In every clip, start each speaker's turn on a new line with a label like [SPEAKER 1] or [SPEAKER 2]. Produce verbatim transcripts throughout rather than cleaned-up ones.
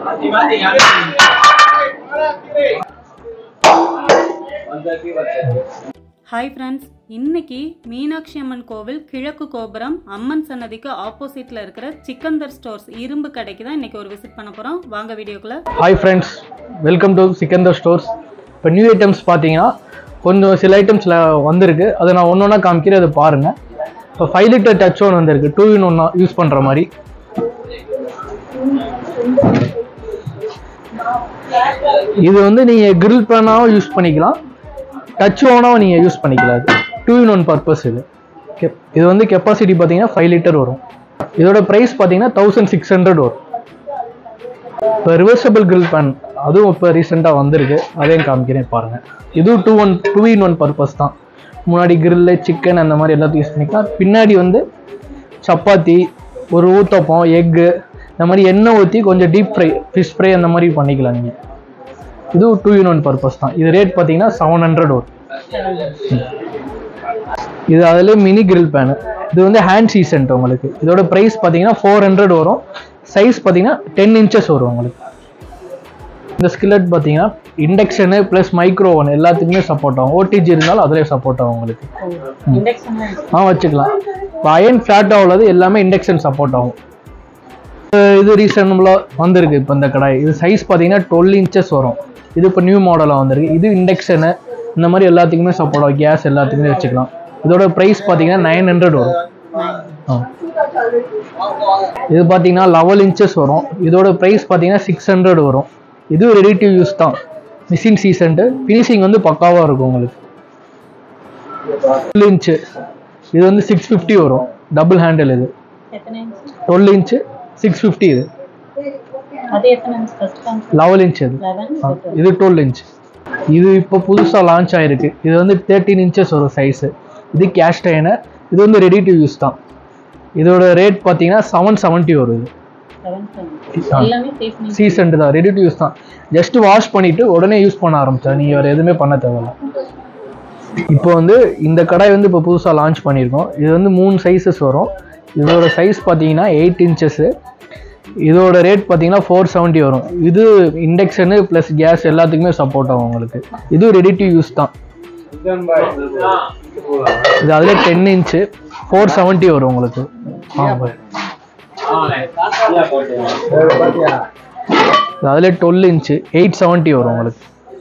[SPEAKER 1] Hi friends, இன்னைக்கு மீனாட்சி அம்மன் கோவில் கிழக்கு கோபுரம் அம்மன் சன்னதிக்கு ஆப்போசிட்ல இருக்கிற சிக்கந்தர் ஸ்டோர்ஸ் இரும்பு கடைக்கு தான் இன்னைக்கு ஒரு விசிட் பண்ண போறோம். வாங்க வீடியோக்குள்ள.
[SPEAKER 2] Hi friends, welcome to Sikandar stores. இப்போ நியூ ஐட்டம்ஸ் பார்த்தீங்கன்னா கொஞ்சம் சில ஐட்டம்ஸில் வந்திருக்கு. அதை நான் ஒன்று ஒன்றா காமிக்கிறேன், அதை பாருங்கள். இப்போ ஃபைவ் லிட்டர் டச் ஒன் வந்திருக்கு, டூ இன் ஒன்னா யூஸ் பண்ணுற மாதிரி. இது வந்து நீங்கள் கிரில் பேனாவும் யூஸ் பண்ணிக்கலாம், டச் ஓனாவும் நீங்கள் யூஸ் பண்ணிக்கலாம். டூ இன் ஒன் பர்பஸ் இது. இது வந்து கெப்பாசிட்டி பார்த்தீங்கன்னா ஃபைவ் லிட்டர் வரும். இதோட ப்ரைஸ் பார்த்தீங்கன்னா தௌசண்ட் சிக்ஸ் ஹண்ட்ரட் வரும். இப்போ ரிவர்சபிள் கிரில் பேன் அதுவும் இப்போ ரீசெண்டாக வந்திருக்கு, அதையும் காமிக்கிறேன் பாருங்கள். இதுவும் two one two in one purpose தான். முன்னாடி கிரில்லு, சிக்கன் அந்த மாதிரி எல்லாத்தையும் யூஸ் பண்ணிக்கலாம். பின்னாடி வந்து சப்பாத்தி, ஒரு ஊத்தப்பம், எக்கு இந்த மாதிரி எண்ணெய் ஊற்றி கொஞ்சம் டீப் ஃப்ரை, ஃபிஷ் ஃப்ரை அந்த மாதிரி பண்ணிக்கலாம் நீங்கள். இதுவும் டூ இன் ஒன் பர்பஸ் தான். இது ரேட் பார்த்தீங்கன்னா செவன் ஹண்ட்ரட் வரும். இது அதிலே மினி கிரில் பேனு. இது வந்து ஹேண்ட் சீசன்ட் உங்களுக்கு. இதோட ப்ரைஸ் பார்த்தீங்கன்னா ஃபோர் ஹண்ட்ரட் வரும். சைஸ் பார்த்தீங்கன்னா டென் இன்ச்சஸ் வரும் உங்களுக்கு. இந்த ஸ்கில்லட் பார்த்தீங்கன்னா இண்டக்ஷனு ப்ளஸ் மைக்ரோ ஓவன் எல்லாத்துக்குமே சப்போர்ட் ஆகும். ஓடிஜி இருந்தாலும் அதிலே சப்போர்ட் ஆகும் உங்களுக்கு. ஆ வச்சுக்கலாம். இப்போ அயன் ஃப்ளாட்டாக உள்ளது எல்லாமே இண்டக்ஷன் சப்போர்ட் ஆகும். இது ரீசனபுளாக வந்திருக்கு இப்போ இந்த கடாய். இது சைஸ் பார்த்தீங்கன்னா டுவெல் இன்ச்சஸ் வரும். இது இப்போ நியூ மாடலாக வந்திருக்கு. இது இண்டக்ஷனு இந்த மாதிரி எல்லாத்துக்குமே சப்போர்ட் ஆகும். கேஸ் எல்லாத்துக்குமே வச்சுக்கலாம். இதோட ப்ரைஸ் பார்த்தீங்கன்னா நைன் ஹண்ட்ரட் வரும். ஆ இது பார்த்தீங்கன்னா லெவல் இன்ச்சஸ் வரும். இதோட ப்ரைஸ் பார்த்தீங்கன்னா சிக்ஸ் ஹண்ட்ரட் வரும். இது ரெடி டு யூஸ் தான், மிஷின் சீசன்ட்டு. ஃபினிஷிங் வந்து பக்காவாக இருக்கும் உங்களுக்கு. டுவெல் இன்ச்சு இது வந்து சிக்ஸ் ஃபிஃப்டி வரும். Double handle. இது டுவெல் இன்ச்சு சிக்ஸ் ஃபிஃப்டி. இது லெவல் இன்ச். இது இது டுவெல் இன்ச். இது இப்போ புதுசாக லான்ச் ஆகிருக்கு. இது வந்து தேர்ட்டீன் இன்ச்சஸ் வரும் சைஸு. இது கேஸ்ட் அயர்னர். இது வந்து ரெடி டு யூஸ் தான். இதோட ரேட் பார்த்தீங்கன்னா செவன் செவன்ட்டி வரும். இது சீசன்ட் தான், ரெடி டு யூஸ் தான். ஜஸ்ட் வாஷ் பண்ணிவிட்டு உடனே யூஸ் பண்ண ஆரம்பிச்சா, நீங்கள் வேறு எதுவுமே பண்ண தேவையில்ல. இப்போ வந்து இந்த கடாய் வந்து இப்போ புதுசாக லான்ச் பண்ணியிருக்கோம். இது வந்து மூணு சைஸஸ் வரும். இதோட சைஸ் பார்த்தீங்கன்னா எயிட் இன்ச்சஸ்ஸு. இதோட ரேட் பார்த்தீங்கன்னா ஃபோர் செவன்ட்டி வரும். இது இண்டக்ஷனு ப்ளஸ் கேஸ் எல்லாத்துக்குமே சப்போர்ட் ஆகும் உங்களுக்கு. இது ரெடி டு யூஸ் தான். இது அதிலே டென் இன்ச்சு ஃபோர் செவன்ட்டி வரும் உங்களுக்கு. அதிலே டுவெல் இன்ச்சு எயிட் செவன்ட்டி வரும் உங்களுக்கு.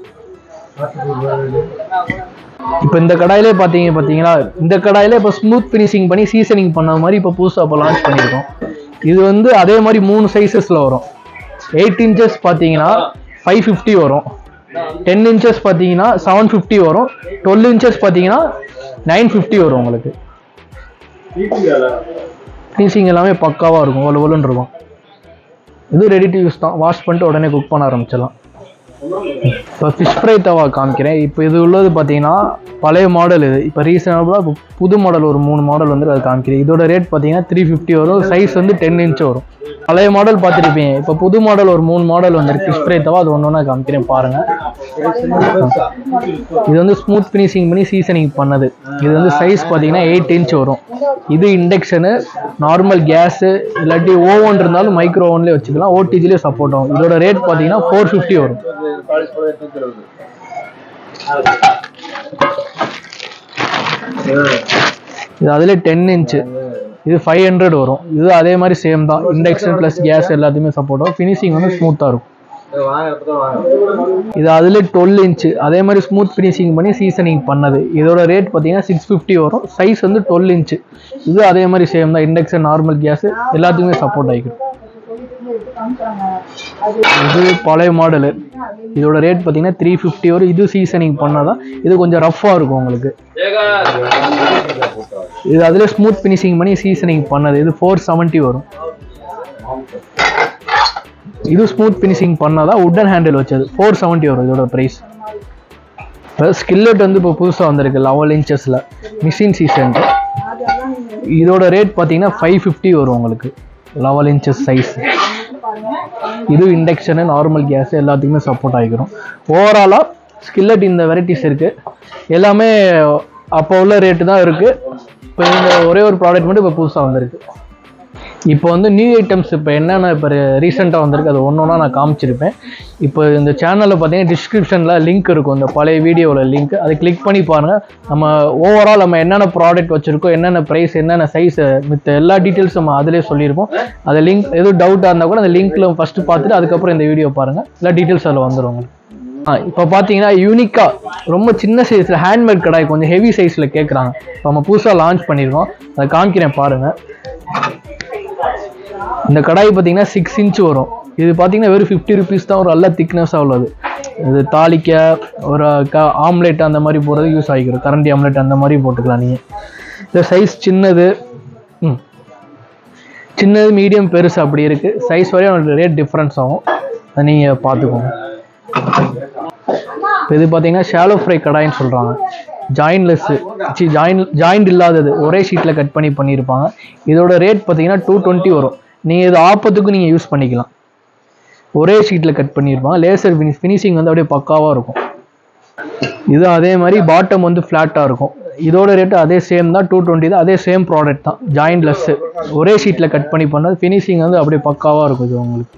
[SPEAKER 2] இப்போ இந்த கடாயிலே பார்த்தீங்க பார்த்தீங்களா, இந்த கடாயிலே இப்போ ஸ்மூத் ஃபினிஷிங் பண்ணி சீசனிங் பண்ண மாதிரி இப்போ புதுசாக இப்போ லான்ச் பண்ணியிருக்கோம். இது வந்து அதே மாதிரி மூணு சைஸஸில் வரும். எயிட் இன்ச்சஸ் பார்த்தீங்கன்னா ஃபைவ் ஃபிஃப்டி வரும். டென் இன்ச்சஸ் பார்த்தீங்கன்னா செவன் ஃபிஃப்டி வரும். டுவெல் இன்ச்சஸ் பார்த்தீங்கன்னா நைன் ஃபிஃப்டி வரும் உங்களுக்கு. ஃபினிஷிங் எல்லாமே பக்காவாக இருக்கும், ஒன்று ஒன்றுன்னு இருக்கும். இது ரெடி டு யூஸ் தான். வாஷ் பண்ணிட்டு உடனே குக் பண்ண ஆரம்பிச்சிடலாம். இப்போ ஃபிஷ் ஃப்ரை தவா காமிக்கிறேன். இப்போ இது உள்ளது பார்த்தீங்கன்னா பழைய மாடல். இது இப்போ ரீசனபுளாக இப்போ புது மாடல் ஒரு மூணு மாடல் வந்து அது காமிக்கிறேன். இதோட ரேட் பார்த்தீங்கன்னா த்ரீ ஃபிஃப்டி வரும். சைஸ் வந்து டென் இன்ச் வரும். பழைய மாடல் பார்த்துருப்பீங்க. இப்போ புது மாடல் ஒரு மூணு மாடல் வந்துருக்கு ஃபிஷ் ஃப்ரை தவா. அது ஒன்று ஒன்றா காமிக்கிறேன் பாருங்கள். இது வந்து ஸ்மூத் ஃபினிஷிங் பண்ணி சீசனிங் பண்ணது. இது வந்து சைஸ் பார்த்தீங்கன்னா எயிட் இன்ச் வரும். இது இண்டக்ஷனு, நார்மல் கேஸு இல்லாட்டி ஓவன் இருந்தாலும் மைக்ரோ ஓவன்லேயே வச்சுக்கலாம். ஓடிஜிலேயே சப்போர்ட் ஆகும். இதோட ரேட் பார்த்தீங்கன்னா ஃபோர் ஃபிஃப்டி வரும். இது அதிலே டென் இன்ச்சு. இது ஃபைவ் ஹண்ட்ரட் வரும். இது அதே மாதிரி சேம் தான், இண்டக்ஷன் ப்ளஸ் கேஸ் எல்லாத்தையுமே சப்போர்ட் ஆகும். ஃபினிஷிங் வந்து ஸ்மூத்தாக இருக்கும். இது அதிலே டுவெல் இன்ச்சு அதே மாதிரி ஸ்மூத் ஃபினிஷிங் பண்ணி சீசனிங் பண்ணது. இதோட ரேட் பார்த்தீங்கன்னா சிக்ஸ் ஃபிஃப்டி வரும். சைஸ் வந்து டுவெல் இன்ச்சு. இது அதே மாதிரி சேம் தான், இண்டக்ஷன் நார்மல் கேஸ் எல்லாத்துக்குமே சப்போர்ட் ஆகிக்கும். இது பழைய மாடலு. இதோட ரேட் பார்த்தீங்கன்னா த்ரீ ஃபிஃப்டி வரும். இது சீசனிங் பண்ணாதான். இது கொஞ்சம் ரஃப்பாக இருக்கும் உங்களுக்கு. இது அதில் ஸ்மூத் ஃபினிஷிங் பண்ணி சீசனிங் பண்ணது. இது ஃபோர் செவன்ட்டி வரும். இது ஸ்மூத் ஃபினிஷிங் பண்ணாதான் உட்டன் ஹேண்டில் வச்சது. ஃபோர் செவன்ட்டி வரும் இதோட ப்ரைஸ். இப்போ ஸ்கில்லட் வந்து இப்போ புதுசாக வந்திருக்கு லெவல் இன்ச்சஸில் மிஷின் சீசன்ட்டு. இதோட ரேட் பார்த்தீங்கன்னா ஃபைவ் ஃபிஃப்டி வரும் உங்களுக்கு. Eleven inches size. இது இண்டக்ஷனு நார்மல் கேஸ் எல்லாத்துக்குமே சப்போர்ட் ஆகிக்கிறோம். ஓவராலாக ஸ்கில்லட் இந்த வெரைட்டிஸ் இருக்குது. எல்லாமே அப்போ உள்ள ரேட்டு தான் இருக்குது. இப்போ இந்த ஒரே ஒரு ப்ராடக்ட் மட்டும் இப்போ புதுசாக வந்திருக்கு. இப்போ வந்து நியூ ஐட்டம்ஸ் இப்போ என்னென்ன இப்போ ரீசெண்டாக வந்திருக்கு அது ஒன்று ஒன்றா நான் காமிச்சிருப்பேன். இப்போ இந்த சேனலில் பார்த்தீங்கன்னா டிஸ்கிரிப்ஷனில் லிங்க் இருக்கும், இந்த பழைய வீடியோவில் லிங்க், அதை கிளிக் பண்ணி பாருங்கள். நம்ம ஓவரால் நம்ம என்னென்ன ப்ராடக்ட் வச்சுருக்கோம், என்னென்ன ப்ரைஸ், என்னென்ன சைஸ், மித்த எல்லா டீட்டெயில்ஸ் நம்ம அதிலே சொல்லியிருப்போம். அந்த லிங்க் எதுவும் டவுட்டாக இருந்தால் கூட அந்த லிங்க்கில் ஃபஸ்ட்டு பார்த்துட்டு அதுக்கப்புறம் இந்த வீடியோ பாருங்கள், எல்லா டீட்டெயில்ஸ் அதில் வந்துடும். ஆ இப்போ பார்த்தீங்கன்னா யூனிக்காக ரொம்ப சின்ன சைஸில் ஹேண்ட்மேட் கடாய் கொஞ்சம் ஹெவி சைஸில் கேட்குறாங்க. இப்போ நம்ம புதுசாக லான்ச் பண்ணியிருக்கோம், அதை காமிக்கிறேன் பாருங்கள். இந்த கடாய் பார்த்தீங்கன்னா சிக்ஸ் இன்ச் வரும். இது பார்த்தீங்கன்னா வெறும் ஃபிஃப்டி ருபீஸ் தான், ஒரு நல்ல திக்னஸாக உள்ளது. இது தாளிக்க ஒரு க ஆம்லேட் அந்த மாதிரி போடுறது யூஸ் ஆகிக்கிறோம், கரண்டி ஆம்லேட் அந்த மாதிரி போட்டுக்கலாம் நீங்கள். இந்த சைஸ் சின்னது, ம் சின்னது, மீடியம், பெருசு அப்படி இருக்குது. சைஸ் வரையும் உங்களுக்கு ரேட் டிஃப்ரென்ஸ் ஆகும், அதை நீங்கள் பார்த்துக்கோங்க. இப்போ இது பார்த்தீங்கன்னா ஷாலோ ஃப்ரை கடாயின்னு சொல்கிறாங்க. ஜாயின்லெஸ்ஸு சி ஜாயின் ஜாயிண்ட் இல்லாதது, ஒரே ஷீட்டில் கட் பண்ணி பண்ணியிருப்பாங்க. இதோட ரேட் பார்த்தீங்கன்னா டூ டுவெண்ட்டி வரும். நீங்கள் இது ஆப்பத்துக்கும் நீங்கள் யூஸ் பண்ணிக்கலாம். ஒரே ஷீட்டில் கட் பண்ணியிருப்பாங்க. லேசர் ஃபினிஷ் ஃபினிஷிங் வந்து அப்படியே பக்காவாக இருக்கும். இது அதே மாதிரி பாட்டம் வந்து ஃப்ளாட்டாக இருக்கும். இதோட ரேட்டு அதே சேம் தான், டூ டுவெண்ட்டி தான், அதே சேம் ப்ராடக்ட் தான், ஜாயின்லெஸ்ஸு, ஒரே ஷீட்டில் கட் பண்ணி பண்ணது. ஃபினிஷிங் வந்து அப்படியே பக்காவாக இருக்கும். இது உங்களுக்கு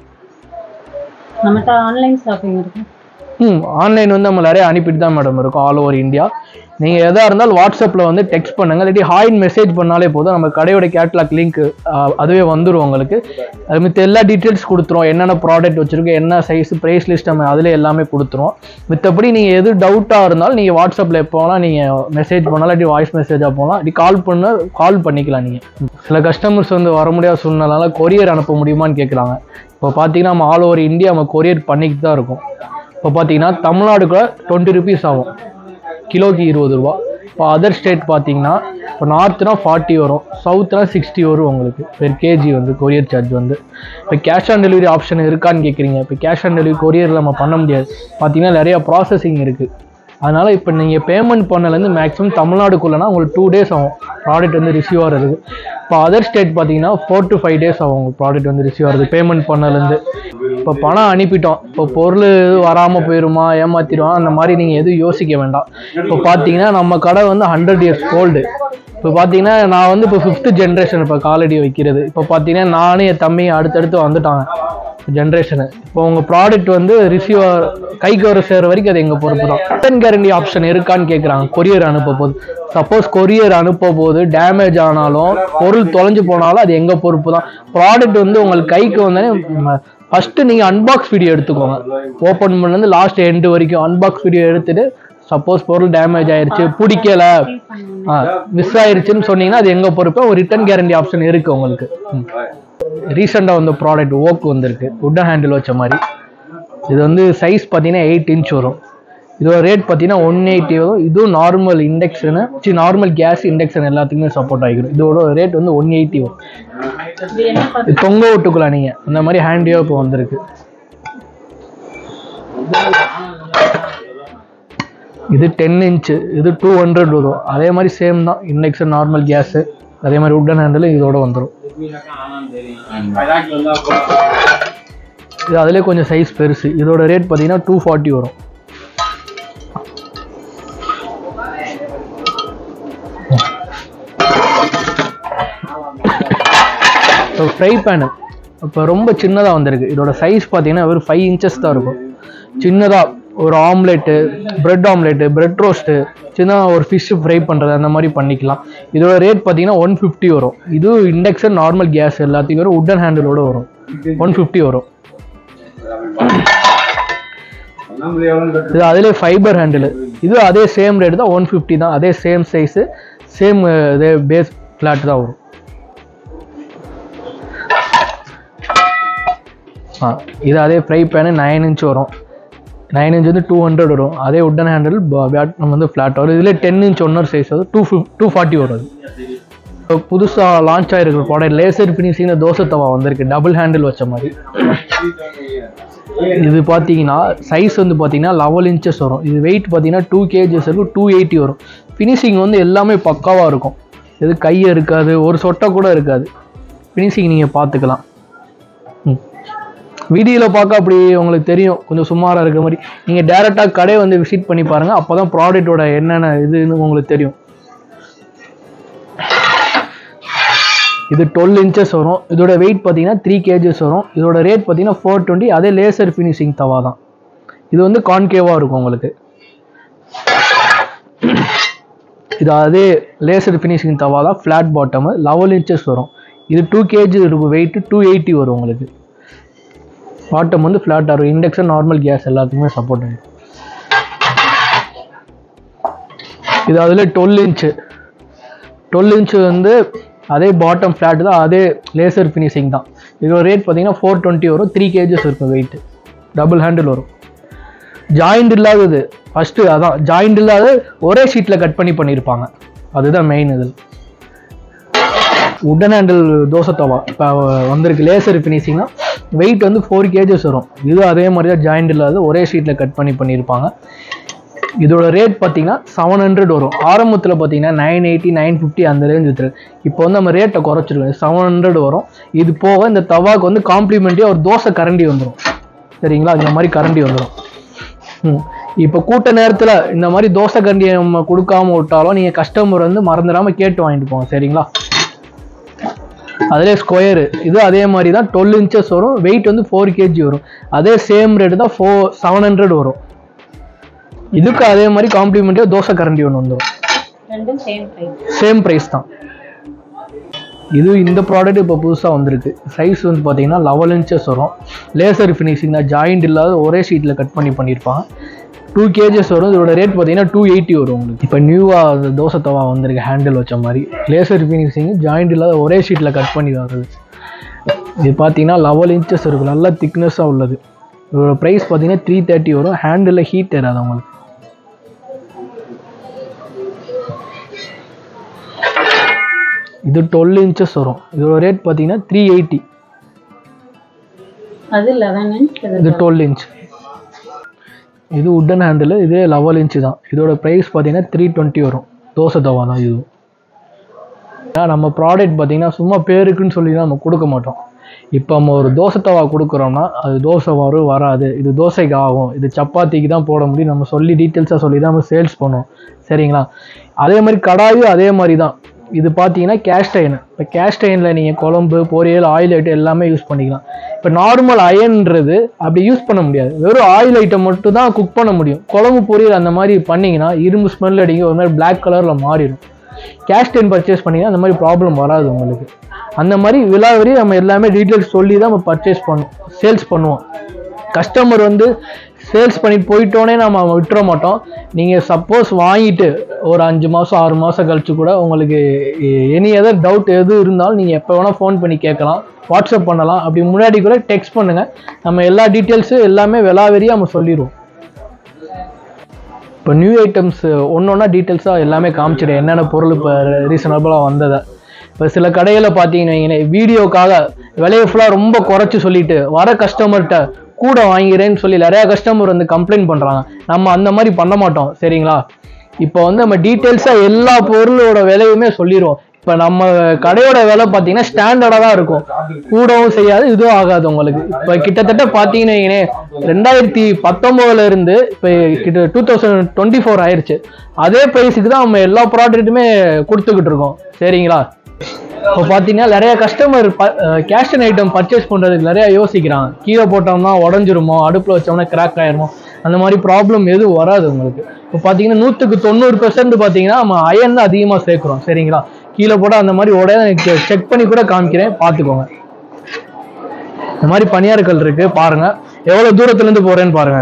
[SPEAKER 1] நம்மகிட்ட ஆன்லைன் ஷாப்பிங் இருக்கு.
[SPEAKER 2] ம் ஆன்லைன் வந்து நம்ம நிறைய அனுப்பிட்டு தான் மேடம் இருக்கும், ஆல் ஓவர் இந்தியா. நீங்கள் எதாக இருந்தாலும் வாட்ஸ்அப்பில் வந்து டெக்ஸ்ட் பண்ணுங்கள், இல்லாட்டி ஹாய்னு மெசேஜ் பண்ணாலே போதும். நம்ம கடையோட கேட்லாக் லிங்க் அதுவே வந்துடும் உங்களுக்கு. அது மித்த எல்லா டீட்டெயில்ஸ் கொடுத்துருவோம், என்னென்ன ப்ராடக்ட் வச்சுருக்கோம், என்ன சைஸ், ப்ரைஸ் லிஸ்ட் நம்ம அதில் எல்லாமே கொடுத்துருவோம். மித்தபடி நீங்கள் எது டவுட்டாக இருந்தாலும் நீங்கள் வாட்ஸ்அப்பில் எப்போலாம் நீங்கள் மெசேஜ் பண்ணலாம், இல்லாட்டி வாய்ஸ் மெசேஜாக போகலாம், இல்லாட்டி கால் பண்ண கால் பண்ணிக்கலாம். நீங்கள் சில கஸ்டமர்ஸ் வந்து வர முடியாத சூழ்நிலைனால கொரியர் அனுப்ப முடியுமான்னு கேட்குறாங்க. இப்போ பார்த்தீங்கன்னா நம்ம ஆல் ஓவர் இந்தியா நம்ம கொரியர் பண்ணிக்கிட்டு தான் இருக்கோம். இப்போ பார்த்தீங்கன்னா தமிழ்நாடுக்குள்ள டுவெண்ட்டி ருபீஸ் ஆகும், கிலோக்கு இருபது ரூபா. இப்போ அதர் ஸ்டேட் பார்த்தீங்கன்னா இப்போ நார்த்னா ஃபார்ட்டி வரும், சவுத்னா சிக்ஸ்டி வரும் உங்களுக்கு பெர் கேஜி வந்து கொரியர் சார்ஜ் வந்து. இப்போ கேஷ் ஆன் டெலிவரி ஆப்ஷன் இருக்கான்னு கேட்குறீங்க. இப்போ கேஷ் ஆன் டெலிவரி கொரியரில் நம்ம பண்ண முடியாது, பார்த்தீங்கன்னா நிறையா ப்ராசஸிங் இருக்குது. அதனால் இப்போ நீங்கள் பேமெண்ட் பண்ணலேருந்து மேக்ஸிமம் தமிழ்நாடுக்குள்ளனா உங்களுக்கு டூ டேஸ் ஆகும் ப்ராடக்ட் வந்து ரிசீவ் ஆகிறதுக்கு. இப்போ அதர் ஸ்டேட் பார்த்தீங்கன்னா ஃபோர் டு ஃபைவ் டேஸ் ஆகும் உங்களுக்கு ப்ராடக்ட் வந்து ரிசீவ் ஆகிறது பேமெண்ட் பண்ணலேருந்து. இப்போ பணம் அனுப்பிட்டோம், இப்போ பொருள் வராமல் போயிடுமா, ஏமாற்றிடுவோம், அந்த மாதிரி நீங்கள் எதுவும் யோசிக்க வேண்டாம். இப்போ பார்த்தீங்கன்னா நம்ம கடை வந்து ஹண்ட்ரட் இயர்ஸ் ஓல்டு. இப்போ பார்த்தீங்கன்னா நான் வந்து இப்போ ஃபிஃப்த்து ஜென்ரேஷன் இப்போ காலடி வைக்கிறது. இப்போ பார்த்தீங்கன்னா நானும் என் தம்பி அடுத்தடுத்து வந்துட்டாங்க ஜென்ரேஷனு. இப்போ உங்கள் ப்ராடக்ட் வந்து ரிசீவ் கைக்கு வர சேர்ற வரைக்கும் அது எங்கள் பொறுப்பு தான். ரிட்டர்ன் கேரண்டி ஆப்ஷன் இருக்கான்னு கேட்குறாங்க கொரியர் அனுப்ப போது. சப்போஸ் கொரியர் அனுப்ப போது டேமேஜ் ஆனாலும் பொருள் தொலைஞ்சு போனாலும் அது எங்கள் பொறுப்பு தான். ப்ராடக்ட் வந்து உங்களுக்கு கைக்கு வந்தாலே ஃபஸ்ட்டு நீங்கள் அன்பாக்ஸ் வீடியோ எடுத்துக்கோங்க, ஓப்பன் பண்ணது லாஸ்ட் எண்டு வரைக்கும் அன்பாக்ஸ் வீடியோ எடுத்துகிட்டு சப்போஸ் பொருள் டேமேஜ் ஆயிடுச்சு, பிடிக்கல, மிஸ் ஆயிடுச்சுன்னு சொன்னீங்கன்னா அது எங்கள் பொறுப்பு. ஒரு ரிட்டர்ன் கேரண்டி ஆப்ஷன் இருக்குது உங்களுக்கு. ரீசெண்டாக வந்து ப்ராடக்ட் ஓக் வந்திருக்கு, உட் ஹேண்டில் வச்ச மாதிரி. இது வந்து சைஸ் பார்த்தீங்கன்னா எயிட் இன்ச் வரும். இதோட ரேட் பார்த்தீங்கன்னா ஒன் எயிட்டி வரும். இதுவும் நார்மல் இண்டக்ஷனு சி நார்மல் கேஸ் இண்டக்ஷன் எல்லாத்துக்குமே சப்போர்ட் ஆகிடும். இதோட ரேட் வந்து ஒன் எயிட்டி வரும். தொங்க விட்டுக்கலாம் நீங்கள், அந்த மாதிரி ஹேண்டியோ இப்போ வந்திருக்கு. இது டென் இன்ச்சு, இது டூ ஹண்ட்ரட் வரும். அதே மாதிரி சேம் தான், இண்டக்ஷன் நார்மல் கேஸு, அதே மாதிரி உட்டன் ஹேண்டில் இதோட வந்துடும். இது அதிலே கொஞ்சம் சைஸ் பெருசு. இதோட ரேட் பார்த்தீங்கன்னா டூ ஃபார்ட்டி வரும். இப்போ ஃப்ரை பேனு இப்போ ரொம்ப சின்னதாக வந்திருக்கு. இதோட சைஸ் பார்த்தீங்கன்னா ஒரு ஃபைவ் இன்ச்சஸ் தான் இருக்கும். சின்னதாக ஒரு omelette, bread omelette, bread roast, சின்னதாக ஒரு ஃபிஷ்ஷு ஃப்ரை பண்ணுறது அந்த மாதிரி பண்ணிக்கலாம். இதோட ரேட் பார்த்தீங்கன்னா ஒன் ஃபிஃப்டி வரும். இது இண்டக்ஷன் நார்மல் கேஸ் எல்லாத்தையும் வரும், உட்டன் ஹேண்டிலோடு வரும். ஒன் ஃபிஃப்டி வரும். இது அதிலே ஃபைபர் ஹேண்டில். இது அதே சேம் ரேட் தான், ஒன் ஃபிஃப்டி தான், அதே சேம் சைஸு, சேம் இதே பேஸ் ஃப்ளாட் தான் வரும். ஆ இது அதே ஃப்ரை பேனு நைன் இன்ச் வரும். நைன் இன்ச் வந்து டூ ஹண்ட்ரட் வரும். அதே உட்டன் ஹேண்டில் நம்ம வந்து ஃப்ளாட் வரும். இதில் டென் இன்ச் ஒன்னொரு சைஸ் வரும், டூ ஃபிஃப் டூ ஃபார்ட்டி வரும். இப்போ புதுசாக லான்ச் ஆகிருக்கிற product laser finishing dosa tawa வந்திருக்கு, டபுள் ஹேண்டில் வச்ச மாதிரி. இது பார்த்தீங்கன்னா சைஸ் வந்து பார்த்தீங்கன்னா லெவல் இன்ச்சஸ் வரும். இது வெயிட் பார்த்தீங்கன்னா டூ கேஜிஸ் இருக்கும், டூ எயிட்டி வரும். ஃபினிஷிங் வந்து எல்லாமே பக்காவாக இருக்கும். இது கையை இருக்காது, ஒரு சொட்டை கூட இருக்காது. ஃபினிஷிங் நீங்கள் பார்த்துக்கலாம். வீடியோவில் பார்க்க அப்படி உங்களுக்கு தெரியும் கொஞ்சம் சுமாராக இருக்கிற மாதிரி. நீங்கள் டேரெக்டாக கடையை வந்து விசிட் பண்ணி பாருங்கள், அப்போ தான் ப்ராடக்டோட என்னென்ன இதுன்னு உங்களுக்கு தெரியும். இது டுவெல் இன்ச்சஸ் வரும். இதோட வெயிட் பார்த்தீங்கன்னா த்ரீ கேஜஸ் வரும். இதோட ரேட் பார்த்தீங்கன்னா ஃபோர் டுவெண்ட்டி. அதே லேசர் ஃபினிஷிங் தவா தான். இது வந்து கான்கேவாக இருக்கும் உங்களுக்கு. இது அதே லேசர் ஃபினிஷிங் தவா தான். ஃப்ளாட் பாட்டமு, லெவல் இன்ச்சஸ் வரும். இது டூ கேஜி இருக்கும். வெயிட்டு டூ எயிட்டி வரும் உங்களுக்கு. பாட்டம் வந்து ஃப்ளாட்டாக இருக்கும். இண்டக்ஷன், நார்மல் கேஸ் எல்லாத்துக்குமே சப்போர்ட் ஆகும். இது அதில் டுவெல் இன்ச்சு டுவெல் இன்ச்சு வந்து அதே பாட்டம் ஃப்ளாட் தான். அதே லேசர் ஃபினிஷிங் தான். இதோட ரேட் பார்த்தீங்கன்னா ஃபோர் டுவெண்ட்டி வரும். த்ரீ கேஜஸ் இருக்கும் வெயிட்டு. டபுள் ஹேண்டில் வரும். ஜாயிண்ட் இல்லாதது ஃபஸ்ட்டு அதான். ஜாயிண்ட் இல்லாத ஒரே ஷீட்டில் கட் பண்ணி பண்ணியிருப்பாங்க. அதுதான் மெயின். இதில் உடன் ஹேண்டில் தோசை தவா இப்போ வந்திருக்கு. லேசர் ஃபினிஷிங்னா வெயிட் வந்து ஃபோர் கேஜஸ் வரும். இது அதே மாதிரி தான். ஜாயிண்ட் இல்லாத ஒரே ஷீட்டில் கட் பண்ணி பண்ணியிருப்பாங்க. இதோட ரேட் பார்த்தீங்கன்னா செவன் ஹண்ட்ரட் வரும். ஆரம்பத்தில் பார்த்தீங்கன்னா நைன் எயிட்டி நைன் ஃபிஃப்டி அந்த ரேஞ்ச் விற்றுருக்கு. இப்போ வந்து நம்ம ரேட்டை குறைச்சிருக்கோம். செவன் ஹண்ட்ரட் வரும். இது போக இந்த தவாக்கு வந்து காம்ப்ளிமெண்ட்டாக ஒரு தோசை கரண்டி வந்துடும். சரிங்களா? இந்த மாதிரி கரண்டி வந்துடும். ம் இப்போ கூட்ட நேரத்தில் இந்த மாதிரி தோசை கரண்டியை நம்ம கொடுக்காம விட்டாலும் நீங்கள் கஸ்டமர் வந்து மறந்துடாமல் கேட்டு வாங்கிட்டு போங்க. சரிங்களா? அதிலே ஸ்கொயரு இது அதே மாதிரி தான். டுவெல் இன்ச்சஸ் வரும். வெயிட் வந்து ஃபோர் கேஜி வரும். அதே சேம் ரேட்டு தான். ஃபோர் செவன் ஹண்ட்ரட் வரும். இதுக்கு அதே மாதிரி காம்ப்ளிமெண்ட்டாக தோசை கரண்டி ஒன்று வந்துடும். சேம் ப்ரைஸ் தான். இது இந்த ப்ராடக்ட் இப்போ புதுசாக வந்திருக்கு. சைஸ் வந்து பார்த்தீங்கன்னா லெவல் இன்ச்சஸ் வரும். லேசர் ஃபினிஷிங் தான். ஜாயிண்ட் இல்லாத ஒரே ஷீட்டில் கட் பண்ணி பண்ணியிருப்பாங்க. டூ கேஜஸ் வரும். இதோட ரேட் பார்த்தீங்கன்னா டூ எயிட்டி வரும் உங்களுக்கு. இப்போ நியூவாக தோசை தவா வந்திருக்கு. ஹேண்டில் வச்ச மாதிரி லேசர் ஃபினிஷிங், ஜாயிண்ட் இல்லாத ஒரே ஷீட்டில் கட் பண்ணி வருது. இது பார்த்தீங்கன்னா லெவல் இன்ச்சஸ் இருக்கும். நல்லா திக்னஸாக உள்ளது. இதோட ப்ரைஸ் பார்த்தீங்கன்னா த்ரீ தேர்ட்டி வரும். ஹேண்டில் ஹீட் தராது உங்களுக்கு. இது டுவெல் இன்ச்சஸ் வரும். இதோட ரேட் பார்த்தீங்கன்னா த்ரீ எயிட்டி. இது டுவெல் இன்ச். இது உட்டன் ஹேண்டில். இதே லெவல் இன்ச்சு தான். இதோட ப்ரைஸ் பார்த்தீங்கன்னா த்ரீ டுவெண்ட்டி வரும். தோசை தவா தான் இது. நம்ம ப்ராடக்ட் பார்த்தீங்கன்னா சும்மா பேருக்குன்னு சொல்லி தான் நம்ம கொடுக்க மாட்டோம். இப்போ நம்ம ஒரு தோசை தவா கொடுக்குறோம்னா அது தோசை வரும் வராது, இது தோசைக்கு ஆகும், இது சப்பாத்திக்கு தான் போட முடியும், நம்ம சொல்லி டீட்டெயில்ஸாக சொல்லி தான் நம்ம சேல்ஸ் பண்ணுவோம். சரிங்களா? அதே மாதிரி கடாயும் அதே மாதிரி தான். இது பார்த்தீங்கன்னா கேஸ்ட் அயன். இப்போ கேஸ்ட் அயனில் நீங்கள் குழம்பு, பொரியல், ஆயில் ஐட்டம் எல்லாமே யூஸ் பண்ணிக்கலாம். இப்போ நார்மல் அயன்றது அப்படி யூஸ் பண்ண முடியாது. வெறும் ஆயில் ஐட்டம் மட்டும் தான் குக் பண்ண முடியும். குழம்பு, பொரியல் அந்த மாதிரி பண்ணிங்கன்னா இரும்பு ஸ்மெல் அடிங்க, ஒரு மாதிரி பிளாக் கலரில் மாறிடும். கேஸ்ட் அயன் பர்ச்சேஸ் பண்ணிங்கன்னா அந்த மாதிரி ப்ராப்ளம் வராது உங்களுக்கு. அந்த மாதிரி விலாவரி நம்ம எல்லாமே டீட்டெயில்ஸ் சொல்லி தான் நம்ம பர்ச்சேஸ் பண்ணுவோம், சேல்ஸ் பண்ணுவோம். கஸ்டமர் வந்து சேல்ஸ் பண்ணிட்டு போயிட்டோன்னே நம்ம விட்டுற மாட்டோம். நீங்கள் சப்போஸ் வாங்கிட்டு ஒரு அஞ்சு மாதம் ஆறு மாதம் கழிச்சு கூட உங்களுக்கு எனி எதர் டவுட் எது இருந்தாலும் நீங்கள் எப்போ வேணால் ஃபோன் பண்ணி கேட்கலாம், வாட்ஸ்அப் பண்ணலாம். அப்படி முன்னாடி கூட டெக்ஸ்ட் பண்ணுங்கள். நம்ம எல்லா டீட்டெயில்ஸும் எல்லாமே விலாவரியாக நம்ம சொல்லிடுவோம். இப்போ நியூ ஐட்டம்ஸ் ஒன்று ஒன்றா டீட்டெயில்ஸாக எல்லாமே காமிச்சிடும். என்னென்ன பொருள் இப்போ ரீசனபிளாக வந்ததை. இப்போ சில கடையில் பார்த்தீங்கன்னா வீடியோக்காக விலையை ஃபுல்லாக ரொம்ப குறைச்சி சொல்லிட்டு வர கஸ்டமர்கிட்ட கூட வாங்கிறேன்னு சொல்லி நிறையா கஸ்டமர் வந்து கம்ப்ளைண்ட் பண்ணுறாங்க. நம்ம அந்த மாதிரி பண்ண மாட்டோம். சரிங்களா? இப்போ வந்து நம்ம டீட்டெயில்ஸாக எல்லா பொருளோட விலையுமே சொல்லிடுவோம். இப்போ நம்ம கடையோட விலை பார்த்தீங்கன்னா ஸ்டாண்டர்டாக தான் இருக்கும். கூடவும் செய்யாது, இதுவும் ஆகாது உங்களுக்கு. இப்போ கிட்டத்தட்ட பார்த்தீங்கன்னா ரெண்டாயிரத்தி பத்தொம்போதுல இருந்து இப்போ கிட்ட டூ தௌசண்ட் டுவெண்ட்டி ஃபோர் ஆயிடுச்சு. அதே ப்ரைஸுக்கு தான் நம்ம எல்லா ப்ராடக்ட்டுமே கொடுத்துக்கிட்டு இருக்கோம். சரிங்களா? இப்போ பார்த்தீங்கன்னா நிறைய customer cash and item purchase பண்ணுறதுக்கு நிறையா யோசிக்கிறாங்க. கீழே போட்டோம்னா உடஞ்சிருமோ, அடுப்பில் வச்சோம்னா கிராக் ஆயிருமோ, அந்த மாதிரி ப்ராப்ளம் எதுவும் வராது உங்களுக்கு. இப்போ பார்த்தீங்கன்னா நூற்றுக்கு தொண்ணூறு பெர்சன்ட் பார்த்தீங்கன்னா நம்ம அயன் தான் அதிகமாக சேர்க்குறோம். சரிங்களா? கீழே போட்டால் அந்த மாதிரி உடைய செக் பண்ணி கூட காமிக்கிறேன், பார்த்துக்கோங்க. இந்த மாதிரி பணியார்கள் இருக்கு பாருங்க. எவ்வளோ தூரத்துலேருந்து போகிறேன்னு பாருங்க.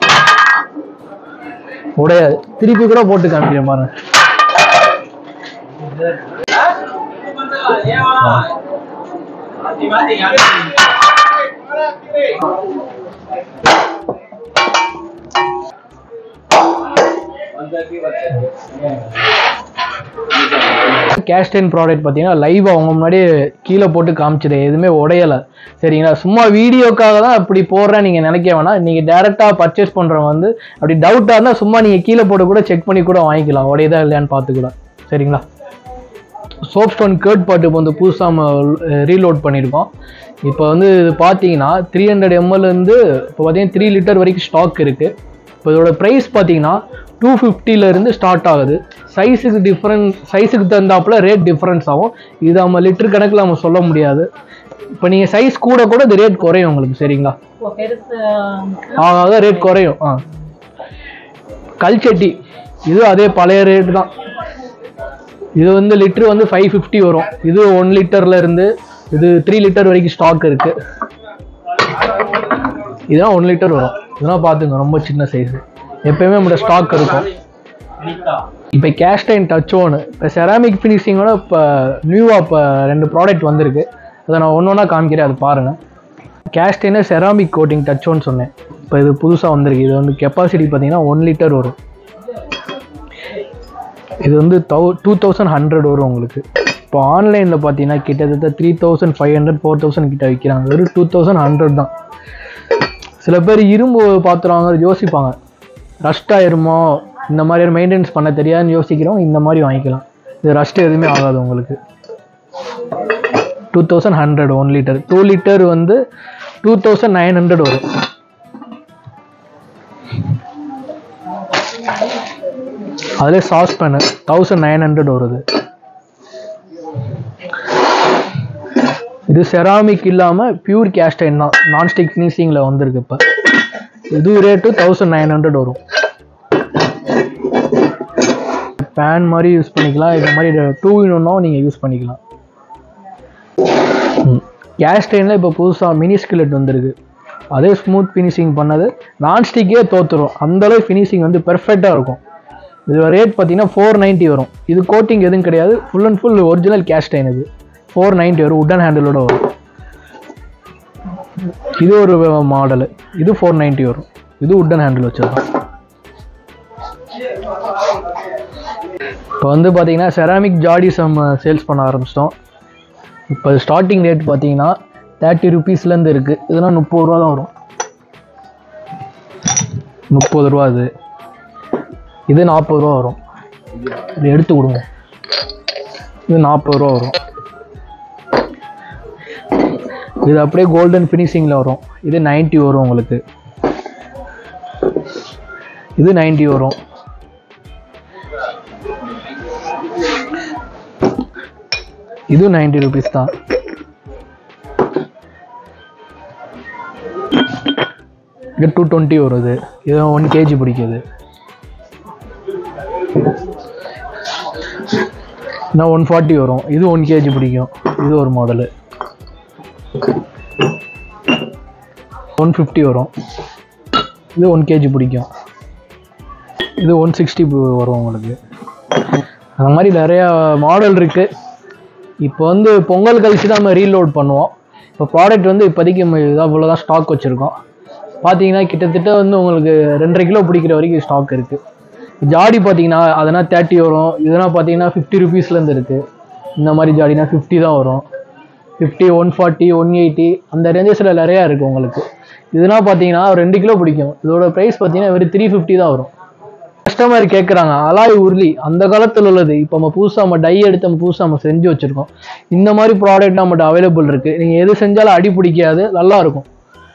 [SPEAKER 2] உடைய திருப்பி கூட போட்டு காமிக்கிறேன் பாருங்க. கேஸ்ட் அயன் ப்ராடக்ட் பார்த்தீங்கன்னா லைவ் அவங்க முன்னாடியே கீழே போட்டு காமிச்சிடு, எதுவுமே உடையலை. சரிங்களா? சும்மா வீடியோக்காக தான் அப்படி போடுறேன் நீங்கள் நினைக்க வேணாம். நீங்கள் டேரெக்டாக பர்ச்சேஸ் பண்ணுறவங்க வந்து அப்படி டவுட்டாக இருந்தால் சும்மா நீங்கள் கீழே போட்டு கூட செக் பண்ணி கூட வாங்கிக்கலாம், உடையதா இல்லையான்னு பார்த்துக்கலாம். சரிங்களா? சோப் ஸ்டோன் கேர்ட் பாட்டு இப்போ வந்து புதுசாக நம்ம ரீலோட் பண்ணியிருக்கோம். இப்போ வந்து இது பார்த்தீங்கன்னா த்ரீ ஹண்ட்ரட் எம்எல்லேருந்து இப்போ பார்த்தீங்கன்னா த்ரீ லிட்டர் வரைக்கும் ஸ்டாக் இருக்குது. இப்போ இதோட ப்ரைஸ் பார்த்தீங்கன்னா டூ ஃபிஃப்டிலேருந்து ஸ்டார்ட் ஆகுது. சைஸுக்கு டிஃப்ரெண்ட் சைஸுக்கு தகுந்தாப்புல ரேட் டிஃப்ரென்ஸ் ஆகும். இது நம்ம லிட்டர் கணக்கில் நம்ம சொல்ல முடியாது. இப்போ நீங்கள் சைஸ் கூட கூட இது ரேட் குறையும் உங்களுக்கு. சரிங்களா? அதான் ரேட் குறையும். ஆ கல்சட்டி இது அதே பழைய ரேட் தான். இது வந்து லிட்டர் வந்து ஃபைவ் ஃபிஃப்டி வரும். இது ஒன் லிட்டர்ல இருந்து இது த்ரீ லிட்டர் வரைக்கும் ஸ்டாக் இருக்கு. இதுதான் ஒன் லிட்டர் வரும். இதெல்லாம் பார்த்துங்க ரொம்ப சின்ன சைஸு. எப்பயுமே நம்மளோட ஸ்டாக் இருக்கும். இப்போ கேஸ்டைன் டச் ஒன்று இப்போ செராமிக் ஃபினிஷிங்கோட இப்போ நியூவாக இப்போ ரெண்டு ப்ராடக்ட் வந்திருக்கு. அதை நான் ஒன்று ஒன்றா காமிக்கிறேன், அது பாருங்கள். கேஸ்டைனே செராமிக் கோட்டிங் டச் ஒன்னு சொன்னேன். இப்போ இது புதுசாக வந்திருக்கு. இது வந்து கெப்பாசிட்டி பார்த்தீங்கன்னா ஒன் லிட்டர் வரும். இது வந்து தௌ டூ தௌசண்ட் ஹண்ட்ரட் வரும் உங்களுக்கு. இப்போ ஆன்லைனில் பார்த்தீங்கன்னா கிட்டத்தட்ட three thousand five hundred four thousand கிட்ட விற்கிறாங்க. வெறும் டூ தௌசண்ட் ஹண்ட்ரட் தான். சில பேர் இரும்பு பாத்திரம் யோசிப்பாங்க, ரஸ்ட் ஆயிருமோ, இந்த மாதிரி மெயின்டெனன்ஸ் பண்ண தெரியாதுன்னு யோசிக்கிறோம். இந்த மாதிரி வாங்கிக்கலாம். இது ரஸ்ட் எதுவுமே ஆகாது உங்களுக்கு. Two thousand hundred one litre. Two litre வந்து டூ தௌசண்ட் நைன் ஹண்ட்ரட் வரும். அதிலே sauce pan thousand nine hundred வருது. இது செராமிக் இல்லாமல் பியூர் கேஸ்டைன் தான், நான்ஸ்டிக் ஃபினிஷிங்கில் வந்திருக்கு. இப்போ இது ரேட்டு தௌசண்ட் நைன் ஹண்ட்ரட் வரும். பேன் மாதிரி யூஸ் பண்ணிக்கலாம். இது மாதிரி டூ இன் ஒன்னும் நீங்கள் யூஸ் பண்ணிக்கலாம். கேஸ்டைனில் இப்போ புதுசாக மினி ஸ்கில்லெட் வந்திருக்கு. அதே ஸ்மூத் ஃபினிஷிங் பண்ணது. நான்ஸ்டிக்கே தோற்றுரும், அந்தளவு ஃபினிஷிங் வந்து பெர்ஃபெக்டாக இருக்கும். இதோட ரேட் பார்த்தீங்கன்னா ஃபோர் நைன்ட்டி வரும். இது கோட்டிங் எதுவும் கிடையாது, full and full original cast iron. இது ஃபோர் நைன்ட்டி வரும், உட்டன் ஹேண்டிலோட வரும். இது ஒரு மாடலு, இது ஃபோர் நைன்ட்டி வரும். இது உட்டன் ஹேண்டில் வச்சிருக்கோம். இப்போ வந்து பார்த்தீங்கன்னா செராமிக் ஜாடிஸ் நம்ம சேல்ஸ் பண்ண ஆரம்பிச்சிட்டோம். இப்போ ஸ்டார்டிங் ரேட் பார்த்தீங்கன்னா தேர்ட்டி ருபீஸ்லேருந்து இருக்குது. இதெல்லாம் முப்பது ரூபா தான் வரும். முப்பது ரூபா. இது இது நாற்பது ரூபா வரும். இது எடுத்து கொடுங்க. இது நாற்பது ரூபா வரும். இது அப்படியே கோல்டன் ஃபினிஷிங்கில் வரும். இது நைன்ட்டி வரும் உங்களுக்கு. இது நைன்ட்டி வரும். இது நைன்ட்டி ருபீஸ் தான். இது டூ டுவெண்ட்டி வருது. இது ஒன் கேஜி பிடிக்குது. இன்னும் ஒன் ஃபார்ட்டி வரும். இது ஒன் கேஜி பிடிக்கும். இது ஒரு மாடலு. ஒன் ஃபிஃப்டி வரும். இது ஒன் கேஜி பிடிக்கும். இது ஒன் சிக்ஸ்டி வரும் உங்களுக்கு. அந்த மாதிரி நிறையா மாடல் இருக்குது. இப்போ வந்து பொங்கல் கழிச்சு தான் நம்ம ரீலோட் பண்ணுவோம். இப்போ ப்ராடக்ட் வந்து இப்போதைக்கு நம்ம இதாக இவ்வளோ தான் ஸ்டாக் வச்சுருக்கோம். பார்த்தீங்கன்னா கிட்டத்தட்ட வந்து உங்களுக்கு ரெண்டரை கிலோ பிடிக்கிற வரைக்கும் ஸ்டாக் இருக்குது. ஜாடி பார்த்தீங்கன்னா அதனால் தேர்ட்டி வரும். இதெல்லாம் பார்த்தீங்கன்னா ஃபிஃப்டி ருபீஸ்லேருந்து இருக்குது. இந்த மாதிரி ஜாடினா ஃபிஃப்டி தான் வரும். Fifty, one forty, one eighty அந்த ரேஞ்சஸில் நிறையா இருக்குது உங்களுக்கு. இதெல்லாம் பார்த்தீங்கன்னா ரெண்டு கிலோ பிடிக்கும். இதோட ப்ரைஸ் பார்த்தீங்கன்னா வெறும் த்ரீ ஃபிஃப்டி தான் வரும். கஸ்டமர் கேட்குறாங்க அலாய் உருளி, அந்த காலத்தில் உள்ளது. இப்போ நம்ம புதுசாக நம்ம டை எடுத்து நம்ம புதுசாக நம்ம செஞ்சு வச்சுருக்கோம். இந்த மாதிரி ப்ராடக்ட் நம்மகிட்ட அவைலபிள் இருக்குது. நீங்கள் எது செஞ்சாலும் அடி பிடிக்காது, நல்லாயிருக்கும்.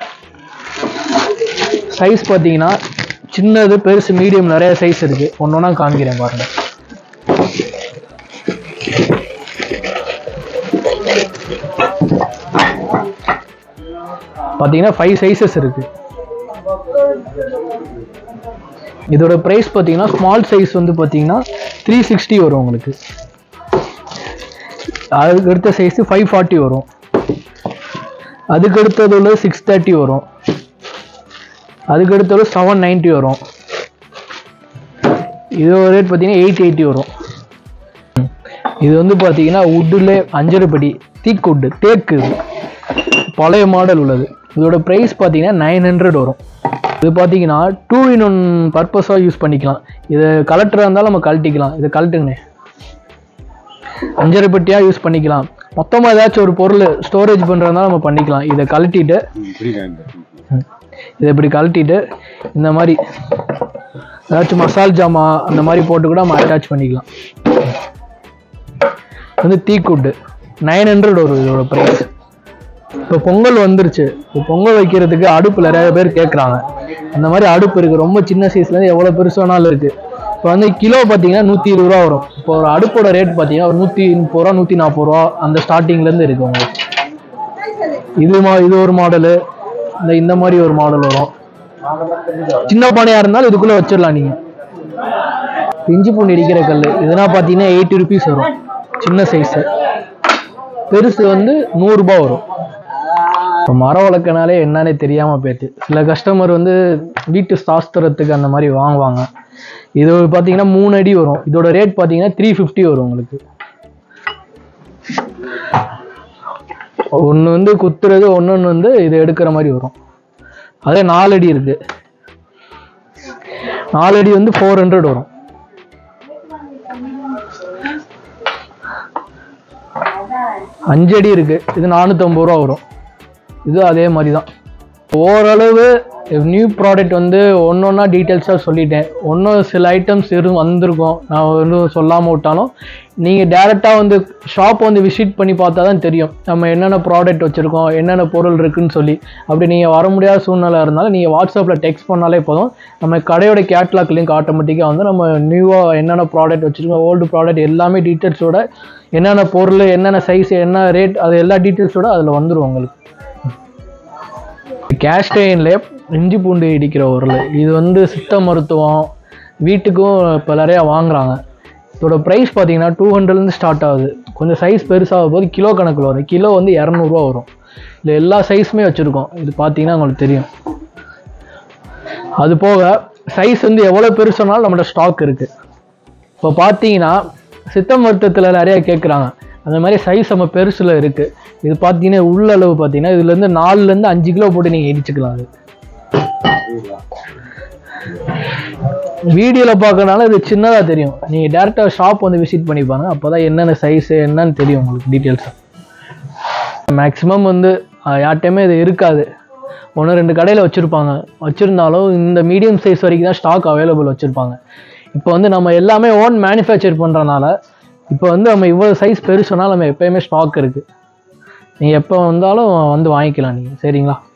[SPEAKER 2] சைஸ் பார்த்தீங்கன்னா சின்னது, பெருசு, மீடியம் நிறைய சைஸ் இருக்குது. ஒன்று ஒன்றா காமிக்கிறேன் பாருங்கள். பார்த்தீங்கன்னா ஃபைவ் சைஸஸ் இருக்குது. இதோட ப்ரைஸ் பார்த்தீங்கன்னா ஸ்மால் சைஸ் வந்து பார்த்தீங்கன்னா த்ரீ சிக்ஸ்டி வரும் உங்களுக்கு. அதுக்கு அடுத்த சைஸு ஃபைவ் ஃபார்ட்டி வரும். அதுக்கு அடுத்தது உள்ள சிக்ஸ் தேர்ட்டி வரும். அதுக்கு அடுத்தது செவன் நைன்ட்டி வரும். இதோட ரேட் பார்த்தீங்கன்னா எயிட் எயிட்டி வரும். இது வந்து பார்த்தீங்கன்னா உட்டில் அஞ்சரைப்படி தீக்கு உட்டு தேக்கு, இது பழைய மாடல் உள்ளது. இதோட ப்ரைஸ் பார்த்தீங்கன்னா நைன் ஹண்ட்ரட் வரும். இது பார்த்தீங்கன்னா டூ இன் ஒன் பர்பஸாக யூஸ் பண்ணிக்கலாம். இது கலெக்டராக இருந்தாலும் நம்ம கழட்டிக்கலாம். இதை கழட்டுங்கண்ணே, அஞ்சரை பெட்டியாக யூஸ் பண்ணிக்கலாம். மொத்தமாக ஏதாச்சும் ஒரு பொருள் ஸ்டோரேஜ் பண்ணுறதுனால நம்ம பண்ணிக்கலாம். இதை கழட்டிட்டு இதை இப்படி கழட்டிட்டு இந்த மாதிரி ஏதாச்சும் மசால் ஜாமா அந்த மாதிரி போட்டு கூட நம்ம அட்டாச் பண்ணிக்கலாம். வந்து தீக்குட்டு நைன் ஹண்ட்ரட் வரும் இதோட ப்ரைஸ். இப்போ பொங்கல் வந்துருச்சு. இப்போ பொங்கல் வைக்கிறதுக்கு அடுப்பு நிறைய பேர் கேட்குறாங்க. அந்த மாதிரி அடுப்பு இருக்குது. ரொம்ப சின்ன சைஸ்லேருந்து எவ்வளோ பெருசு வேணாலும் இருக்குது. இப்போ வந்து கிலோ பார்த்தீங்கன்னா நூற்றி இருபது ரூபா வரும். இப்போ ஒரு அடுப்போட ரேட் பார்த்தீங்கன்னா ஒரு நூற்றி முப்பது ரூபா நூற்றி நாற்பது ரூபா அந்த ஸ்டார்டிங்லேருந்து இருக்குது உங்களுக்கு. இது மா இது ஒரு மாடலு, இந்த இந்த மாதிரி ஒரு மாடல் வரும். சின்ன பானையாக இருந்தாலும் இதுக்குள்ளே வச்சிடலாம் நீங்கள். இஞ்சி பூண்டு இடிக்கிற கல் இதெல்லாம் பார்த்தீங்கன்னா எயிட்டி ருபீஸ் வரும் சின்ன சைஸு. பெருசு வந்து நூறுரூபா வரும். இப்போ மரம் வளர்க்கனாலே என்னன்னே தெரியாமல் போயிடுச்சு. சில கஸ்டமர் வந்து வீட்டு சாஸ்திரத்துக்கு அந்த மாதிரி வாங்குவாங்க. இது பார்த்தீங்கன்னா மூணு அடி வரும். இதோட ரேட் பார்த்தீங்கன்னா த்ரீ ஃபிஃப்டி வரும் உங்களுக்கு. ஒன்று வந்து குத்துறது, ஒன்று ஒன்று வந்து இது எடுக்கிற மாதிரி வரும். அதே நாலு அடி இருக்கு. நாலு அடி வந்து ஃபோர் ஹண்ட்ரட் வரும். அஞ்சு அடி இருக்கு, இது நானூற்றம்பது ரூபா வரும். இது அதே மாதிரி தான். ஓரளவு நியூ ப்ராடக்ட் வந்து ஒன்று ஒன்றா டீட்டெயில்ஸாக சொல்லிட்டேன். ஒன்றும் சில ஐட்டம்ஸ் எதுவும் வந்திருக்கும் நான் ஒன்றும் சொல்லாமல் விட்டாலும் நீங்கள் டேரெக்டாக வந்து ஷாப் வந்து விசிட் பண்ணி பார்த்தா தான் தெரியும் நம்ம என்னென்ன ப்ராடக்ட் வச்சுருக்கோம், என்னென்ன பொருள் இருக்குதுன்னு சொல்லி. அப்படி நீங்கள் வர முடியாத சூழ்நிலை இருந்தாலும் நீங்கள் வாட்ஸ்அப்பில் டெக்ஸ்ட் பண்ணாலே போதும். நம்ம கடையோட கேட்லாக் லிங்க் ஆட்டோமேட்டிக்காக வந்து நம்ம நியூவாக என்னென்ன ப்ராடக்ட் வச்சுருக்கோம், ஓல்டு ப்ராடக்ட் எல்லாமே டீட்டெயில்ஸோட, என்னென்ன பொருள், என்னென்ன சைஸ், என்ன ரேட், அது எல்லா டீட்டெயில்ஸோட அதில் வந்துடும் உங்களுக்கு. கேஸ்டைன்லே இஞ்சி பூண்டு இடிக்கிற உரல் இது வந்து சித்த மருத்துவம் வீட்டுக்கும் இப்போ நிறையா வாங்குறாங்க. இதோட ப்ரைஸ் பார்த்தீங்கன்னா டூ ஹண்ட்ரட்லேருந்து ஸ்டார்ட் ஆகுது. கொஞ்சம் சைஸ் பெருசாகும் போது கிலோ கணக்கில் வரும். கிலோ வந்து இரநூறுவா வரும். இல்லை எல்லா சைஸுமே வச்சுருக்கோம். இது பார்த்தீங்கன்னா உங்களுக்கு தெரியும். அது போக சைஸ் வந்து எவ்வளோ பெருசுனாலும் நம்மளோட ஸ்டாக் இருக்குது. இப்போ பார்த்தீங்கன்னா சித்த மருத்துவத்தில் நிறையா கேட்குறாங்க. அந்த மாதிரி சைஸ் நம்ம பெருசில் இருக்குது. இது பார்த்தீங்கன்னா உள்ள அளவு பார்த்தீங்கன்னா இதுலேருந்து நாலுலேருந்து அஞ்சு கிலோ போட்டு நீங்கள் இடிச்சுக்கலாம். அது வீடியோவில் பார்க்கறனால இது சின்னதாக தெரியும். நீங்கள் டேரெக்டாக ஷாப் வந்து விசிட் பண்ணிப்பாங்க. அப்போ தான் என்னென்ன சைஸு என்னன்னு தெரியும் உங்களுக்கு டீட்டெயில்ஸாக. மேக்ஸிமம் வந்து யார்கிட்டையுமே இது இருக்காது. ஒன்று ரெண்டு கடையில் வச்சுருப்பாங்க. வச்சுருந்தாலும் இந்த மீடியம் சைஸ் வரைக்கும் தான் ஸ்டாக் அவைலபிள் வச்சுருப்பாங்க. இப்போ வந்து நம்ம எல்லாமே ஓன் மேனுஃபேக்சர் பண்ணுறனால இப்போ வந்து நம்ம இவ்வளோ சைஸ் பெருசுனாலும் நம்ம எப்போயுமே ஸ்டாக் இருக்குது. நீங்கள் எப்போ வந்தாலும் வந்து வாங்கிக்கலாம் நீங்கள். சரிங்களா?